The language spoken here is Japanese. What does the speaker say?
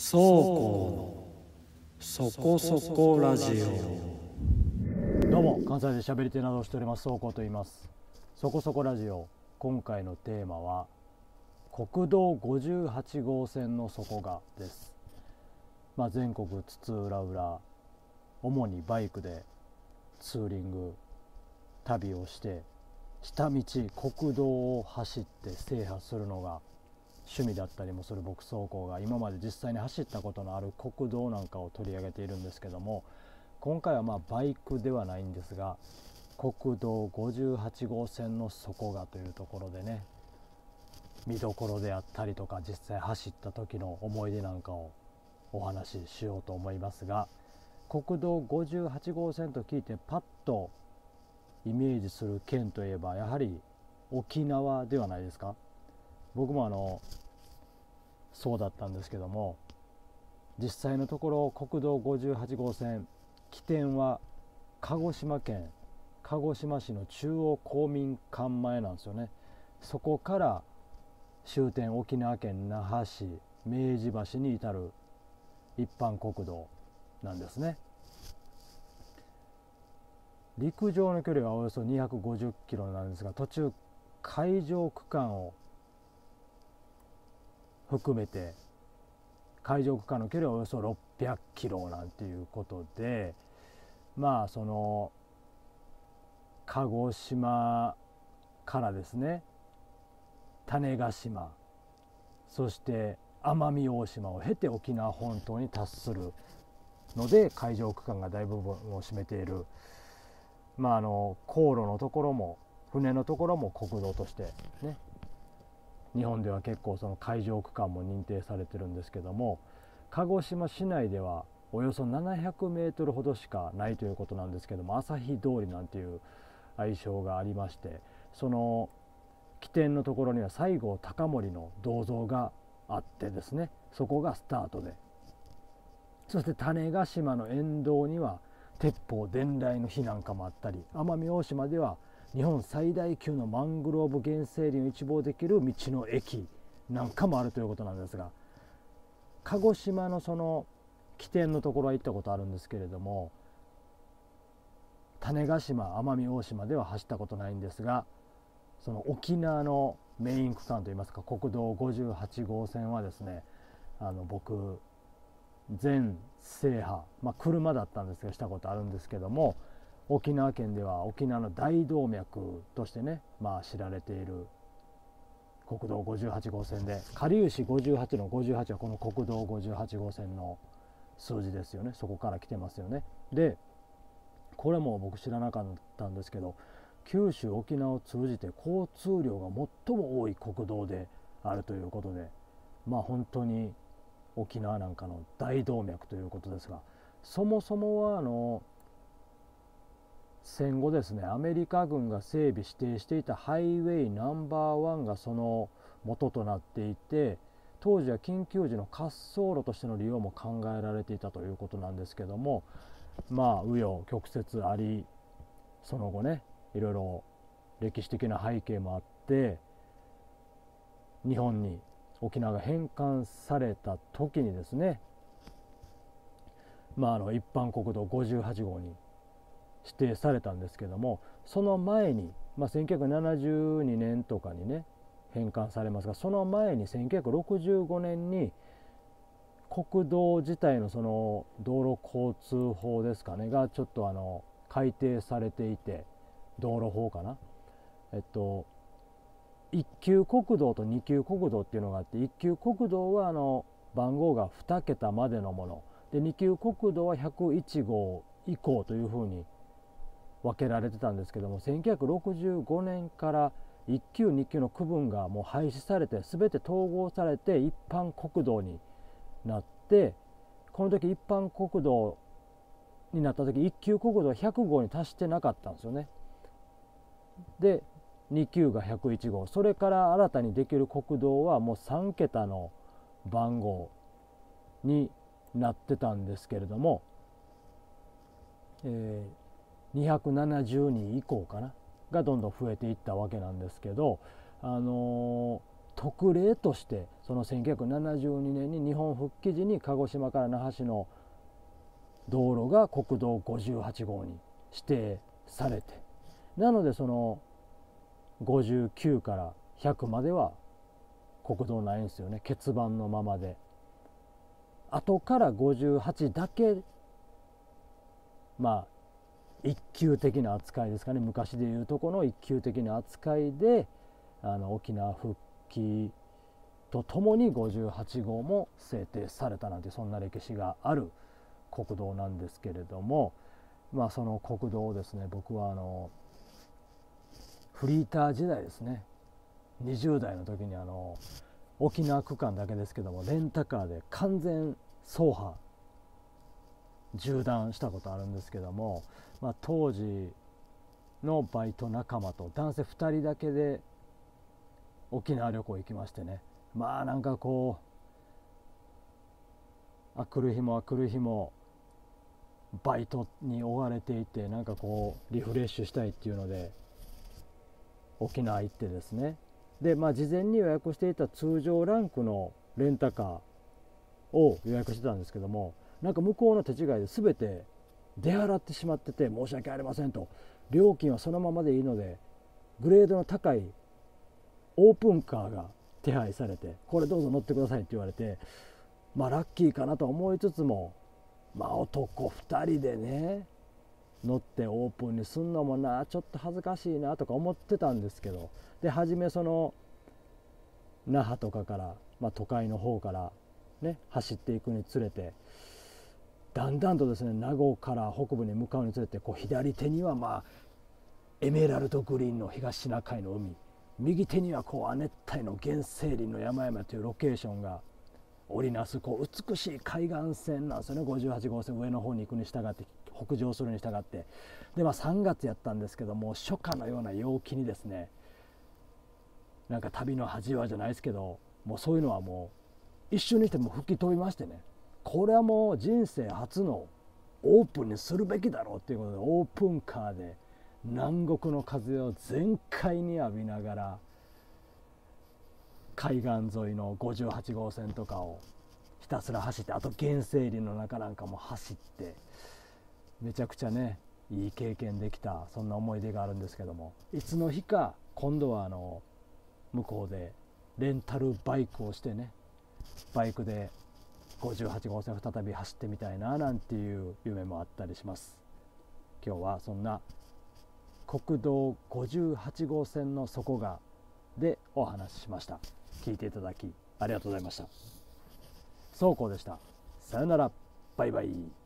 倉庫のそこそこラジオ。 どうも、関西で喋り手などをしております倉庫と言います。そこそこラジオ、今回のテーマは国道58号線の底がです。全国津々浦々、主にバイクでツーリング旅をして下道国道を走って制覇するのが趣味だったりもする僕倉庫が、今まで実際に走ったことのある国道なんかを取り上げているんですけども、今回はバイクではないんですが、国道58号線の底がというところでね、見どころであったりとか実際走った時の思い出なんかをお話ししようと思いますが、国道58号線と聞いてパッとイメージする県といえばやはり沖縄ではないですか。僕もそうだったんですけども、実際のところ国道58号線起点は鹿児島県鹿児島市の中央公民館前なんですよね。そこから終点沖縄県那覇市明治橋に至る一般国道なんですね。陸上の距離はおよそ250キロなんですが、途中海上区間を含めて海上区間の距離はおよそ600キロなんていうことで、その鹿児島からですね、種子島、そして奄美大島を経て沖縄本島に達するので、海上区間が大部分を占めている、航路のところも船のところも国道としてね、日本では結構その海上区間も認定されてるんですけども、鹿児島市内ではおよそ700メートルほどしかないということなんですけども、朝日通りなんていう愛称がありまして、その起点のところには西郷隆盛の銅像があってですね、そこがスタートで、そして種子島の沿道には鉄砲伝来の碑なんかもあったり、奄美大島では日本最大級のマングローブ原生林を一望できる道の駅なんかもあるということなんですが、鹿児島のその起点のところは行ったことあるんですけれども、種子島奄美大島では走ったことないんですが、その沖縄のメイン区間といいますか、国道58号線はですね、僕全制覇、車だったんですがしたことあるんですけども、沖縄県では沖縄の大動脈としてね、知られている国道58号線で、かりゆし58の58はこの国道58号線の数字ですよね。そこから来てますよね。でこれも僕知らなかったんですけど、九州沖縄を通じて交通量が最も多い国道であるということで、本当に沖縄なんかの大動脈ということですが、そもそもは戦後ですね、アメリカ軍が整備指定していたハイウェイナンバーワンがその元となっていて、当時は緊急時の滑走路としての利用も考えられていたということなんですけども、紆余曲折あり、その後ね、いろいろ歴史的な背景もあって、日本に沖縄が返還された時にですね、一般国道58号に指定されたんですけども、その前に、1972年とかにね返還されますが、その前に1965年に国道自体のその道路交通法ですかねがちょっと改定されていて、道路法かな、一級国道と二級国道っていうのがあって、一級国道は番号が2桁までのもので、二級国道は101号以降というふうに分けられてたんですけども、1965年から1級2級の区分がもう廃止されて、全て統合されて一般国道になって、この時一般国道になった時1級国道は100号に達してなかったんですよね。で2級が101号、それから新たにできる国道はもう3桁の番号になってたんですけれども、270人以降かながどんどん増えていったわけなんですけど、 特例としてその1972年に日本復帰時に鹿児島から那覇市の道路が国道58号に指定されて、なのでその59から100までは国道ないんですよね、欠番のままで。後から58だけまあ一級的な扱いですかね、昔でいうとこの一級的な扱いで沖縄復帰とともに58号も制定されたなんて、そんな歴史がある国道なんですけれども、まあその国道をですね、僕はフリーター時代ですね、20代の時に沖縄区間だけですけどもレンタカーで完全走破縦断したことあるんですけども、まあ、当時のバイト仲間と男性2人だけで沖縄旅行行きましてね、まあなんかこう来る日も来る日もバイトに追われていて、なんかこうリフレッシュしたいっていうので沖縄行ってですね、でまあ事前に予約していた通常ランクのレンタカーを予約してたんですけども、なんか向こうの手違いで全て出払ってしまってて、申し訳ありませんと、料金はそのままでいいのでグレードの高いオープンカーが手配されて、これどうぞ乗ってくださいって言われて、まあラッキーかなと思いつつも、まあ男2人でね乗ってオープンにすんのもな、ちょっと恥ずかしいなとか思ってたんですけど、で初めその那覇とかから、まあ、都会の方からね走っていくにつれて、だんだんとですね名護から北部に向かうにつれて、こう左手にはまあエメラルドグリーンの東シナ海の海、右手にはこう亜熱帯の原生林の山々というロケーションが織りなすこう美しい海岸線なんですよね。58号線上の方に行くに従って、北上するに従って、でまあ3月やったんですけども、初夏のような陽気にですね、なんか旅の恥はじゃないですけど、もうそういうのはもう一瞬にしても吹き飛びましてね、これはもう人生初のオープンにするべきだろうっていうことで、オープンカーで南国の風を全開に浴びながら海岸沿いの58号線とかをひたすら走って、あと原生林の中なんかも走って、めちゃくちゃねいい経験できた、そんな思い出があるんですけども、いつの日か今度は向こうでレンタルバイクをしてね、バイクで58号線再び走ってみたいななんていう夢もあったりします。今日はそんな国道58号線の底がでお話ししました。聞いていただきありがとうございました。そうこうでした。さよなら、バイバイ。